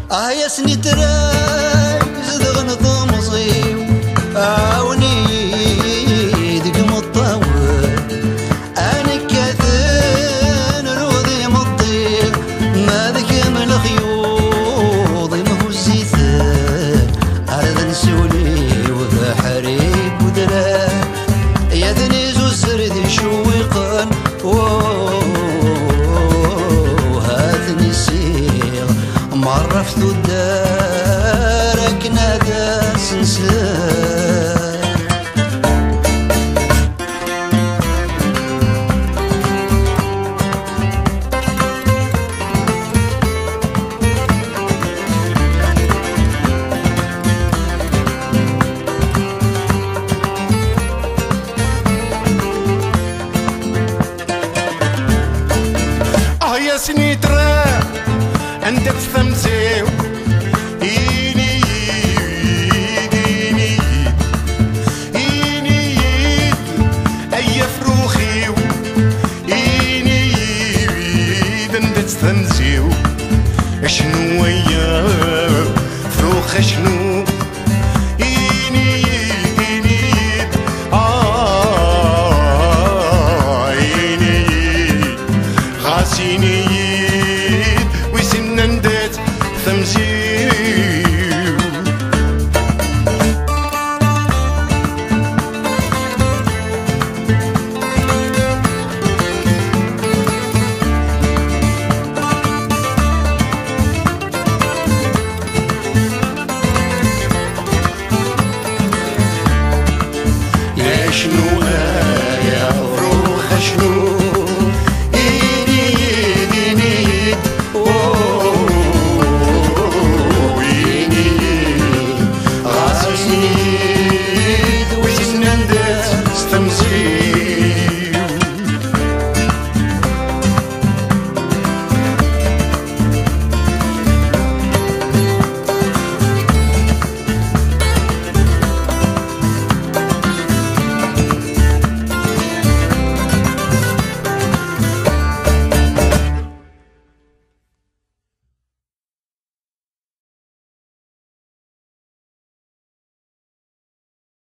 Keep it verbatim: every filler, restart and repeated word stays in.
اه يا سني تراي زدغ نظام صيو عاوني ديك مطاول انا كاثن روضي مطير ما ذك من الخيوط ما هو الزيثان هذا نسولي وذا حريق ودراه يا ذني زو سرد شويقان وهذني سير معرفت الدارك نادى سنسان يا سني ترى انت تستمسيو إيني إيني إيني أي فروخيو إيني انت تستمسيو شنو ويا فروخ شنو